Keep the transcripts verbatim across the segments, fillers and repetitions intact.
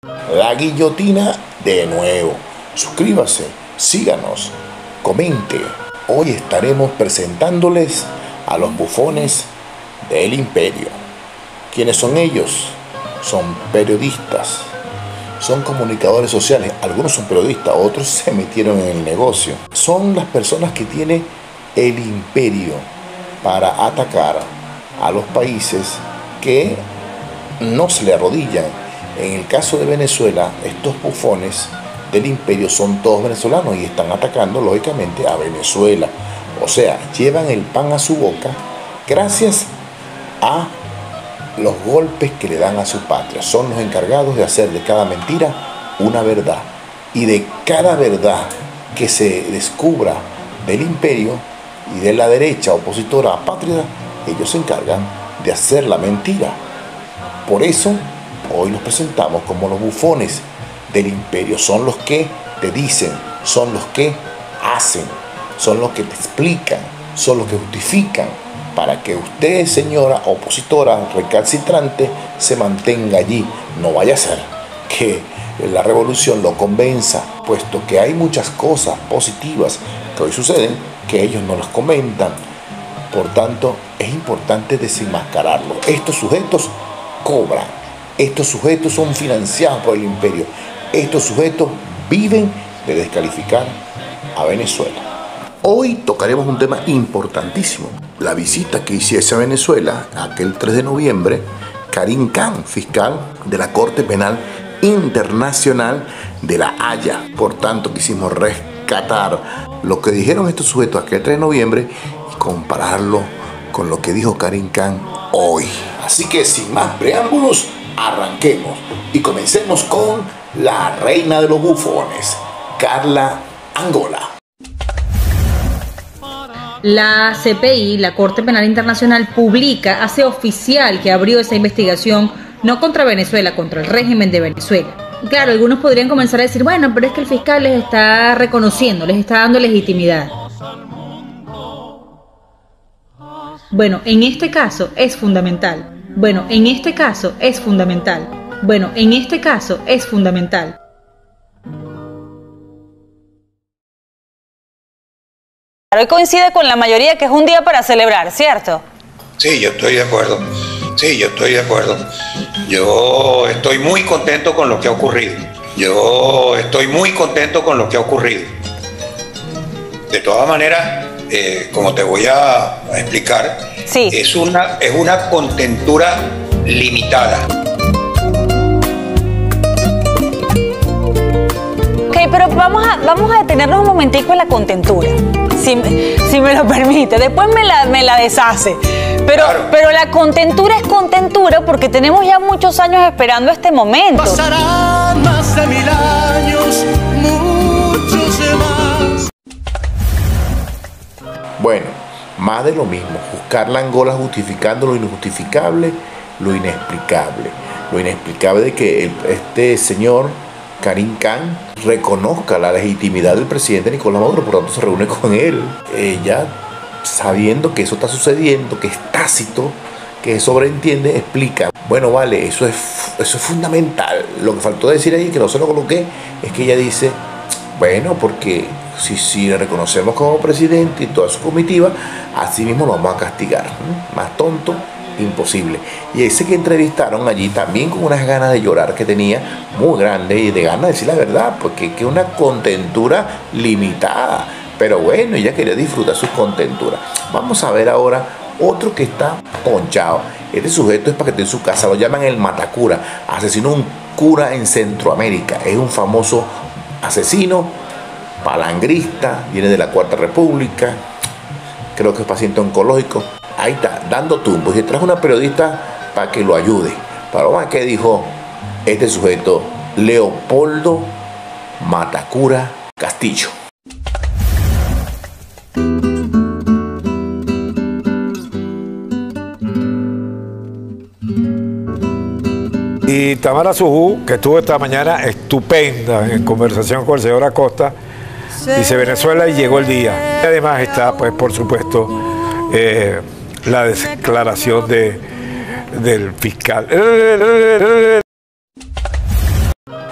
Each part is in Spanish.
La guillotina de nuevo. Suscríbase, síganos, comente. Hoy estaremos presentándoles a los bufones del imperio. ¿Quiénes son ellos? Son periodistas, son comunicadores sociales. Algunos son periodistas, otros se metieron en el negocio. Son las personas que tiene el imperio para atacar a los países que no se le arrodillan. En el caso de Venezuela, estos bufones del imperio son todos venezolanos y están atacando lógicamente a Venezuela. O sea, llevan el pan a su boca gracias a los golpes que le dan a su patria. Son los encargados de hacer de cada mentira una verdad. Y de cada verdad que se descubra del imperio y de la derecha opositora a patria, ellos se encargan de hacer la mentira. Por eso, hoy los presentamos como los bufones del imperio. Son los que te dicen, son los que hacen, son los que te explican, son los que justifican para que usted, señora opositora recalcitrante, se mantenga allí. No vaya a ser que la revolución lo convenza, puesto que hay muchas cosas positivas que hoy suceden que ellos no las comentan. Por tanto, es importante desenmascararlo. Estos sujetos cobran, estos sujetos son financiados por el imperio, estos sujetos viven de descalificar a Venezuela. Hoy tocaremos un tema importantísimo: la visita que hiciese a Venezuela aquel tres de noviembre Karim Khan, fiscal de la Corte Penal Internacional de La Haya. Por tanto, quisimos rescatar lo que dijeron estos sujetos aquel tres de noviembre y compararlo con lo que dijo Karim Khan hoy. Así que sin más preámbulos, arranquemos y comencemos con la reina de los bufones, Carla Angola. La C P I, la Corte Penal Internacional, publica, hace oficial que abrió esa investigación no contra Venezuela, contra el régimen de Venezuela. Claro, algunos podrían comenzar a decir, bueno, pero es que el fiscal les está reconociendo, les está dando legitimidad. Bueno, en este caso es fundamental. Bueno, en este caso es fundamental. Bueno, en este caso es fundamental. Hoy coincide con la mayoría que es un día para celebrar, ¿cierto? Sí, yo estoy de acuerdo. Sí, yo estoy de acuerdo. Yo estoy muy contento con lo que ha ocurrido. Yo estoy muy contento con lo que ha ocurrido. De todas maneras, eh, como te voy a explicar, sí. es una, es una contentura limitada. Ok, pero vamos a, vamos a detenernos un momentico en la contentura. Si, si me lo permite, después me la, me la deshace. Pero, claro. pero la contentura es contentura porque tenemos ya muchos años esperando este momento. Pasarán más de mil años, muchos más. Bueno, más de lo mismo. Carla Angola justificando lo injustificable, lo inexplicable. Lo inexplicable de que el, este señor Karim Khan reconozca la legitimidad del presidente Nicolás Maduro, por tanto se reúne con él. Ella, sabiendo que eso está sucediendo, que es tácito, que sobreentiende, explica. Bueno, vale, eso es, eso es fundamental. Lo que faltó decir ahí, que no se lo coloqué, es que ella dice, bueno, porque si, si le reconocemos como presidente y toda su comitiva, así mismo lo vamos a castigar. ¿Mm? Más tonto, imposible. Y ese que entrevistaron allí también con unas ganas de llorar que tenía muy grande y de ganas de decir la verdad, porque que una contentura limitada. Pero bueno, ella quería disfrutar sus contenturas. Vamos a ver ahora otro que está ponchado. Este sujeto es para que esté en su casa, lo llaman el matacura. Asesinó un cura en Centroamérica. Es un famoso asesino, palangrista, viene de la Cuarta República, creo que es paciente oncológico. Ahí está, dando tumbos. Y trajo una periodista para que lo ayude. Pero vamos a ver qué dijo este sujeto, Leopoldo Matacura Castillo. Y Tamara Sujú, que estuvo esta mañana estupenda en conversación con el señor Acosta, dice Venezuela y llegó el día. Y además está, pues, por supuesto, eh, la declaración de, del fiscal.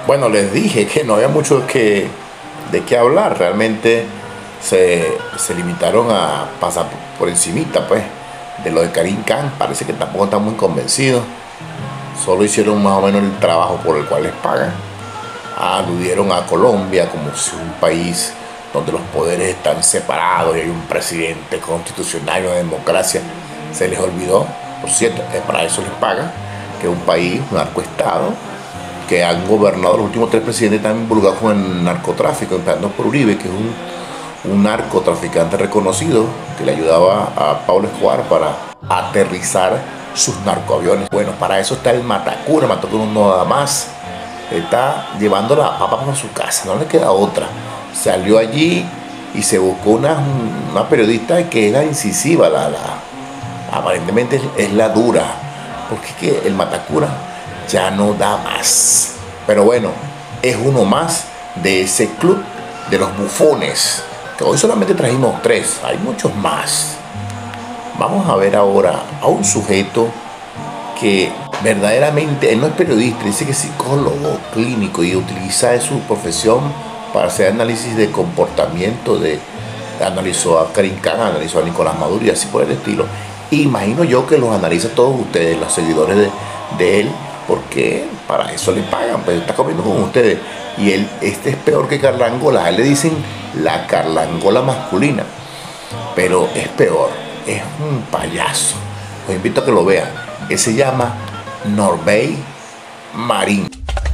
Bueno, les dije que no había mucho que, de qué hablar. Realmente se, se limitaron a pasar por encimita, pues, de lo de Karim Khan. Parece que tampoco están muy convencidos. Solo hicieron más o menos el trabajo por el cual les pagan. Aludieron a Colombia como si un país donde los poderes están separados y hay un presidente constitucional y una democracia. Se les olvidó, por cierto, es para eso les pagan, que es un país, un narcoestado, que han gobernado los últimos tres presidentes, están involucrados con el narcotráfico, empezando por Uribe, que es un, un narcotraficante reconocido que le ayudaba a Pablo Escobar para aterrizar sus narcoaviones. Bueno, para eso está el Matacura. Matacura no nada más está llevando la papa para su casa, no le queda otra. Salió allí y se buscó una, una periodista que era incisiva, la, la, aparentemente es, es la dura, porque es que el Matacura ya no da más. Pero bueno, es uno más de ese club de los bufones, que hoy solamente trajimos tres, hay muchos más. Vamos a ver ahora a un sujeto que verdaderamente, él no es periodista, dice que es psicólogo clínico y utiliza su profesión para hacer análisis de comportamiento. De, analizó a Karim Khan, analizó a Nicolás Maduro y así por el estilo. Imagino yo que los analiza todos ustedes, los seguidores de, de él, porque para eso le pagan, pues está comiendo con ustedes. Y él, este es peor que Carlangola, a él le dicen la Carlangola masculina, pero es peor, es un payaso. Los invito a que lo vean. Él se llama Norbey Marín.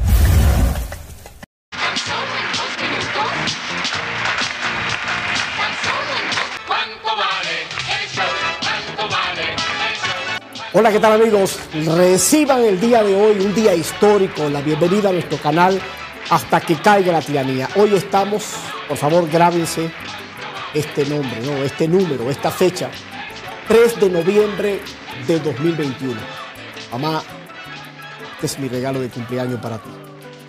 Hola, ¿qué tal amigos? Reciban el día de hoy, un día histórico, la bienvenida a nuestro canal Hasta que caiga la tiranía. Hoy estamos, por favor grábense este nombre, no, este número, esta fecha, tres de noviembre de dos mil veintiuno. Mamá, este es mi regalo de cumpleaños para ti.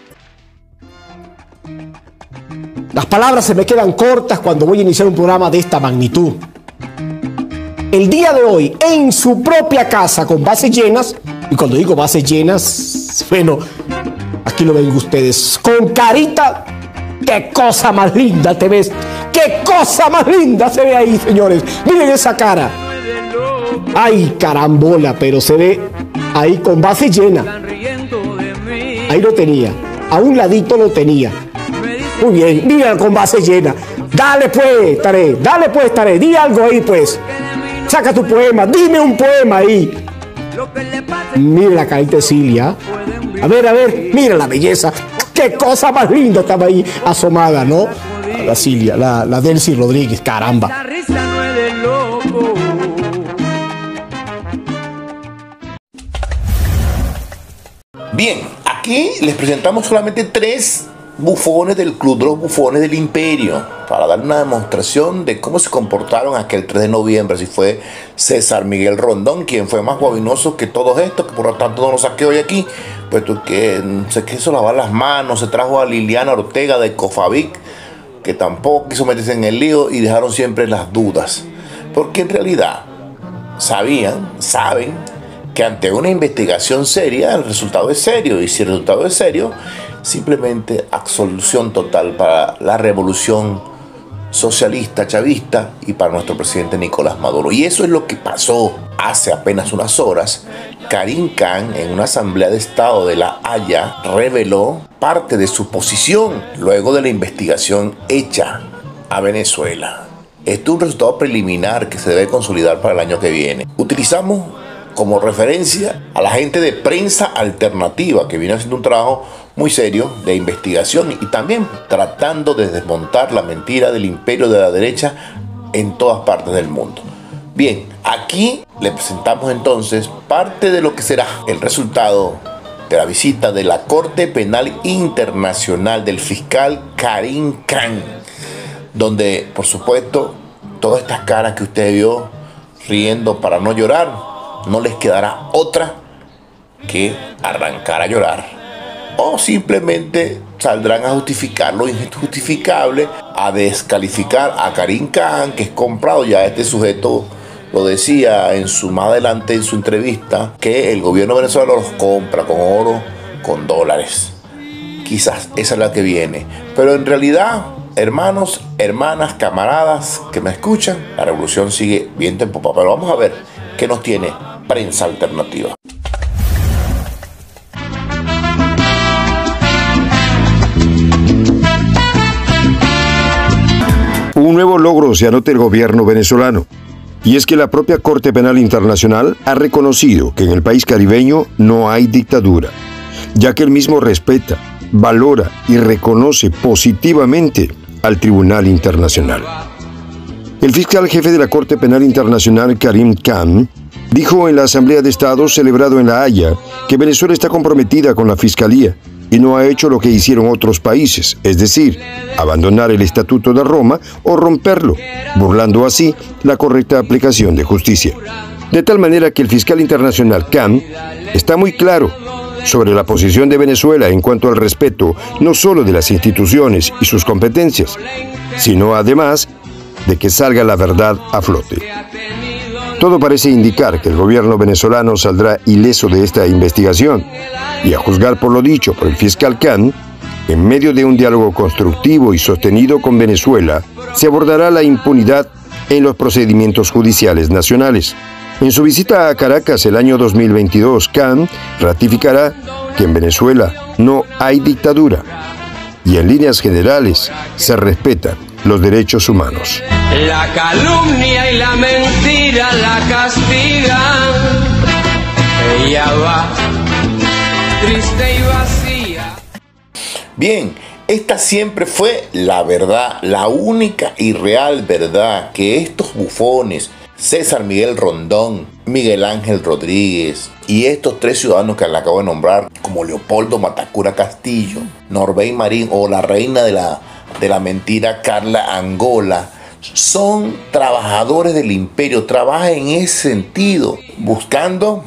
Las palabras se me quedan cortas cuando voy a iniciar un programa de esta magnitud. El día de hoy, en su propia casa, con bases llenas, y cuando digo bases llenas, bueno, aquí lo ven ustedes, con carita, qué cosa más linda te ves, qué cosa más linda se ve ahí, señores, miren esa cara, ay carambola, pero se ve ahí con base llena, ahí lo tenía, a un ladito lo tenía, muy bien, mira con base llena, dale pues, Taré, dale pues, Taré, di algo ahí pues. Saca tu poema, dime un poema ahí. Mira la carita de Cilia. A ver, a ver, mira la belleza. Qué cosa más linda estaba ahí asomada, ¿no? La Cilia, la, la Delcy Rodríguez, caramba. Bien, aquí les presentamos solamente tres bufones del Club de los Bufones del Imperio, para dar una demostración de cómo se comportaron aquel tres de noviembre. Si fue César Miguel Rondón, quien fue más guabinoso que todos estos, que por lo tanto no lo saqué hoy aquí, puesto que se quiso lavar las manos. Se trajo a Liliana Ortega de Cofavic, que tampoco quiso meterse en el lío, y dejaron siempre las dudas, porque en realidad sabían, saben que ante una investigación seria el resultado es serio, y si el resultado es serio, simplemente absolución total para la revolución socialista, chavista, y para nuestro presidente Nicolás Maduro. Y eso es lo que pasó hace apenas unas horas. Karim Khan, en una asamblea de Estado de La Haya, reveló parte de su posición luego de la investigación hecha a Venezuela. Esto es un resultado preliminar que se debe consolidar para el año que viene. Utilizamos como referencia a la gente de Prensa Alternativa, que viene haciendo un trabajo muy serio de investigación y también tratando de desmontar la mentira del imperio de la derecha en todas partes del mundo. Bien, aquí le presentamos entonces parte de lo que será el resultado de la visita de la Corte Penal Internacional del fiscal Karim Khan, donde, por supuesto, todas estas caras que usted vio riendo para no llorar, no les quedará otra que arrancar a llorar. O simplemente saldrán a justificar lo injustificable, a descalificar a Karim Khan, que es comprado. Ya este sujeto lo decía en su, más adelante en su entrevista, que el gobierno venezolano los compra con oro, con dólares. quizás esa es la que viene. Pero en realidad, hermanos, hermanas, camaradas que me escuchan, la revolución sigue viento en popa. Pero vamos a ver qué nos tiene Prensa Alternativa. Un nuevo logro se anota el gobierno venezolano, y es que la propia Corte Penal Internacional ha reconocido que en el país caribeño no hay dictadura, ya que el mismo respeta, valora y reconoce positivamente al Tribunal Internacional. El fiscal jefe de la Corte Penal Internacional, Karim Khan, dijo en la Asamblea de Estados celebrado en La Haya que Venezuela está comprometida con la Fiscalía y no ha hecho lo que hicieron otros países, es decir, abandonar el Estatuto de Roma o romperlo, burlando así la correcta aplicación de justicia. De tal manera que el fiscal internacional Khan está muy claro sobre la posición de Venezuela en cuanto al respeto no solo de las instituciones y sus competencias, sino además de que salga la verdad a flote. Todo parece indicar que el gobierno venezolano saldrá ileso de esta investigación, y a juzgar por lo dicho por el fiscal Khan, en medio de un diálogo constructivo y sostenido con Venezuela, se abordará la impunidad en los procedimientos judiciales nacionales. En su visita a Caracas el año dos mil veintidós, Khan ratificará que en Venezuela no hay dictadura y en líneas generales se respetan los derechos humanos. La calumnia y la mentira la castigan. Ella va triste y vacía. Bien, esta siempre fue la verdad, la única y real verdad, que estos bufones, César Miguel Rondón, Miguel Ángel Rodríguez y estos tres ciudadanos que le acabo de nombrar, como Leopoldo Matacura Castillo, Norbey Marín o la reina de la, de la mentira Carla Angola, son trabajadores del imperio, trabajan en ese sentido, buscando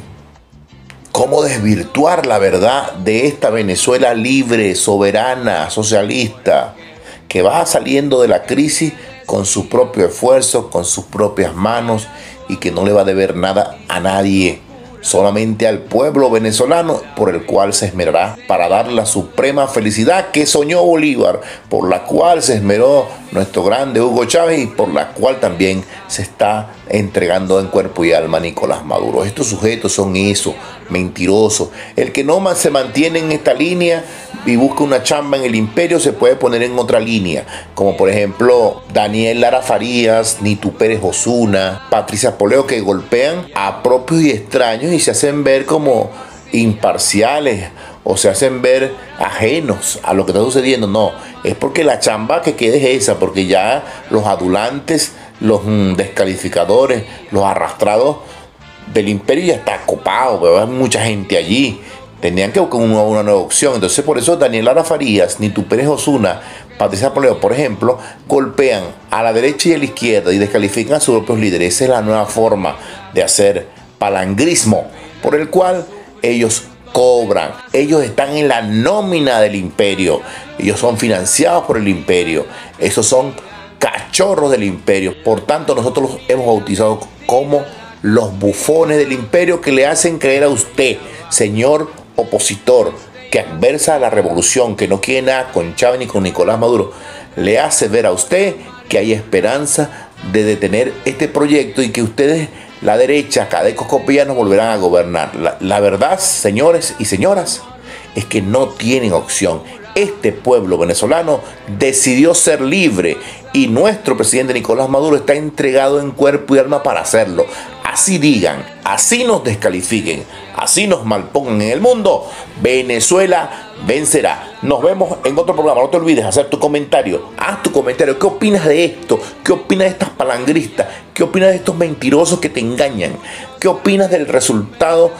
cómo desvirtuar la verdad de esta Venezuela libre, soberana, socialista, que va saliendo de la crisis con su propio esfuerzo, con sus propias manos, y que no le va a deber nada a nadie, solamente al pueblo venezolano, por el cual se esmerará para dar la suprema felicidad que soñó Bolívar, por la cual se esmeró nuestro grande Hugo Chávez y por la cual también se está entregando en cuerpo y alma Nicolás Maduro. Estos sujetos son eso, mentirosos. El que no se mantiene en esta línea y busca una chamba en el imperio se puede poner en otra línea, como por ejemplo Daniel Lara Farías, Nitu Pérez Osuna, Patricia Poleo, que golpean a propios y extraños y se hacen ver como imparciales o se hacen ver ajenos a lo que está sucediendo. No, es porque la chamba que quede es esa, porque ya los adulantes, los mm, descalificadores, los arrastrados del imperio ya está copado, pero hay mucha gente allí. Tenían que buscar una, una nueva opción. Entonces por eso Daniel Lara Farías, Nitu Pérez Osuna, Patricia Poleo, por ejemplo, golpean a la derecha y a la izquierda y descalifican a sus propios líderes. Esa es la nueva forma de hacer palangrismo, por el cual ellos cobran. Ellos están en la nómina del imperio. Ellos son financiados por el imperio. Esos son cachorros del imperio. Por tanto, nosotros los hemos bautizado como los bufones del imperio, que le hacen creer a usted, señor opositor, que adversa a la revolución, que no quiere nada con Chávez ni con Nicolás Maduro, le hace ver a usted que hay esperanza de detener este proyecto y que ustedes, la derecha, cadecos copianos, volverán a gobernar. La, la verdad, señores y señoras, es que no tienen opción. Este pueblo venezolano decidió ser libre y nuestro presidente Nicolás Maduro está entregado en cuerpo y alma para hacerlo. Así digan, así nos descalifiquen, así nos malpongan en el mundo, Venezuela vencerá. Nos vemos en otro programa. No te olvides hacer tu comentario. Haz tu comentario. ¿Qué opinas de esto? ¿Qué opinas de estas palangristas? ¿Qué opinas de estos mentirosos que te engañan? ¿Qué opinas del resultado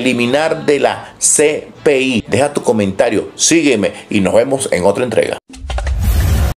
preliminar de la C P I? Deja tu comentario, sígueme y nos vemos en otra entrega.